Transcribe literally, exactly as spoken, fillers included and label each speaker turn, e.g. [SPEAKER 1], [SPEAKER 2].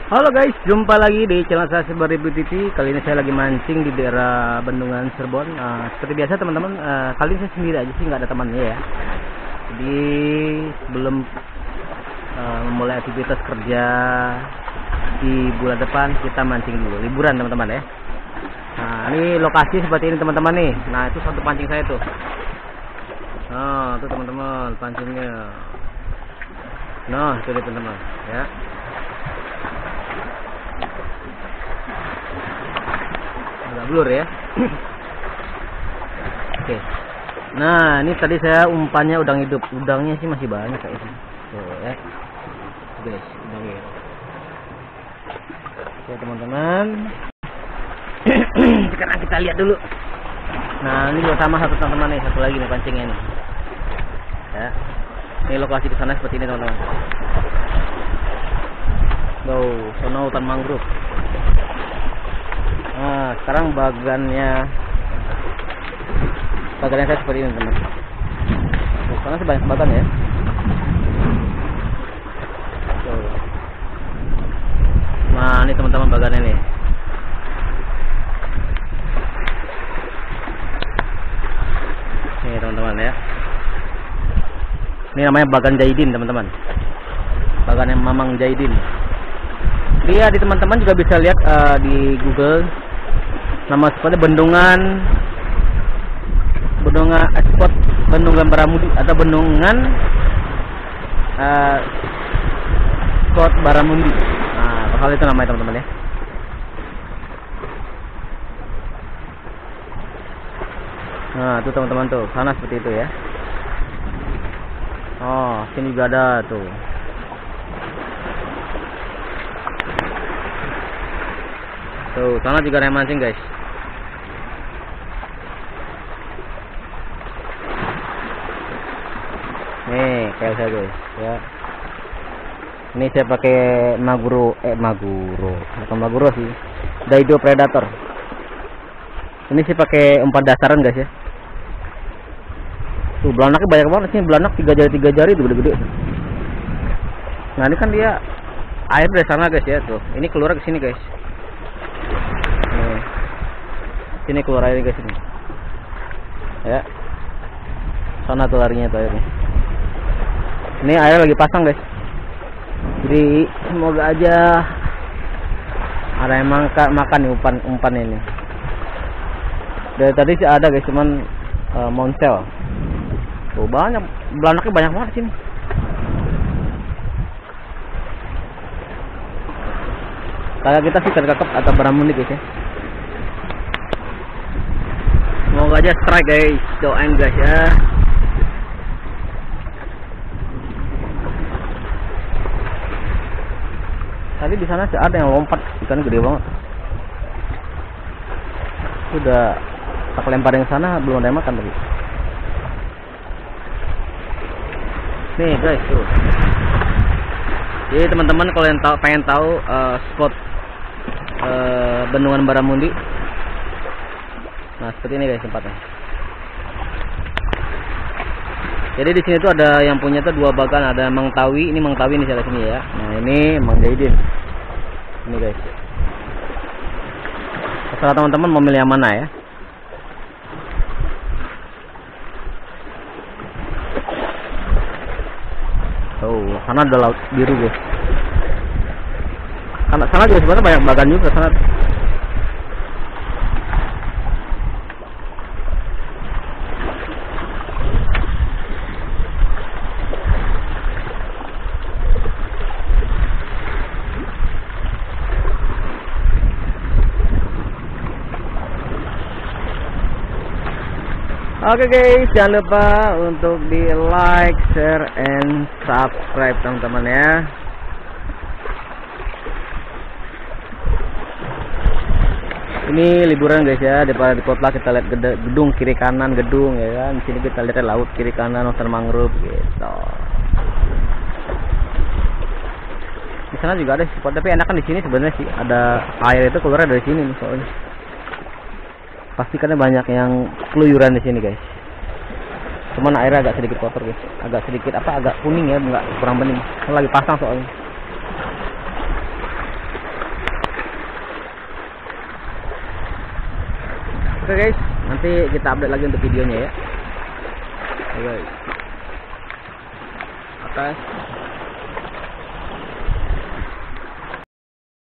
[SPEAKER 1] Halo guys, jumpa lagi di channel saya Sebar Review T V. Kali ini saya lagi mancing di daerah Bendungan Cirebon. Uh, seperti biasa teman-teman, uh, kali ini saya sendiri aja sih, nggak ada temannya ya. Jadi sebelum uh, memulai aktivitas kerja di bulan depan, kita mancing dulu, liburan teman-teman ya. Nah ini lokasi seperti ini teman-teman nih. Nah itu satu pancing saya tuh. Nah tuh teman-teman pancingnya. Nah itu dia teman-teman ya. Blur ya. Oke. Nah, ini tadi saya umpannya udang hidup. Udangnya sih masih banyak kayaknya. Tuh ya. Guys, udangnya. Oke, teman-teman. Sekarang kita lihat dulu. Nah, ini sama satu teman-teman nih, satu lagi nih pancingnya nih. Ya. Ini lokasi di sana seperti ini, teman-teman. Tuh, sono hutan mangrove. Nah, sekarang bagannya bagannya saya seperti ini teman. Karena sebanyak bagan ya. Tuh. Nah ini teman-teman bagannya nih. Nih teman-teman ya. Ini namanya bagan Jaidin teman-teman. Bagan yang Mamang Jaidin. Dia di teman-teman juga bisa lihat uh, di Google. Nama spotnya Bendungan Bendungan spot Bendungan Baramudi atau Bendungan uh, spot Baramundi. Nah, bakal itu namanya teman-teman ya. Nah, tuh teman-teman tuh, sana seperti itu ya. Oh, sini juga ada tuh. Tuh, sana juga ada yang mancing guys. Nih, kayak saya guys, ya. Ini saya pakai Maguro, eh Maguro, bukan Maguro sih, Daido Predator. Ini sih pakai umpan dasaran guys ya. Tuh, belanaknya banyak banget sih, belanak tiga jari tiga jari tuh gede-gede. Nah, ini kan dia air dari sana guys ya, tuh. Ini keluar ke sini guys. Nih. Sini keluar airnya guys ini. Ya. Sana tuh larinya tuh airnya. Ini air lagi pasang guys. Jadi semoga aja ada yang makan makan nih umpan umpan ini. Dari tadi sih ada guys, cuman uh, monsel. Tuh banyak, belanaknya banyak banget sini. Kayak kita sih terkakep atau baramundi guys ya. Semoga aja strike guys, doain guys ya. Tadi di sana sih ada yang lompat, ikan gede banget. Sudah tak lemparin ke sana, belum ada yang makan tadi. Nih guys tuh. Jadi teman-teman kalau yang tahu, pengen tahu uh, spot uh, Bendungan Baramundi, nah seperti ini guys tempatnya. Jadi di sini tuh ada yang punya tuh dua bagan, ada Mang Tawi, ini Mang Tawi ini saya sini ya. Nah ini Mang Jaidin. Ini guys. Terserah teman-teman mau milih yang mana ya. Oh, sana ada laut biru guys. Sana, sana juga sebenarnya banyak bagan juga sana. Oke guys, jangan lupa untuk di like, share, and subscribe teman-teman ya. Ini liburan guys ya, daripada di kota kita lihat gedung kiri kanan gedung ya kan. Di sini kita lihat laut kiri kanan, hutan mangrove gitu. Di sana juga ada spot, tapi enakan di sini sebenarnya sih. Ada air itu keluar dari sini nih soalnya. Pasti karena banyak yang keluyuran di sini guys. Cuman airnya agak sedikit kotor guys, agak sedikit apa agak kuning ya, nggak kurang bening. Lagi pasang soalnya. Oke guys, nanti kita update lagi untuk videonya ya. Oke guys. Oke.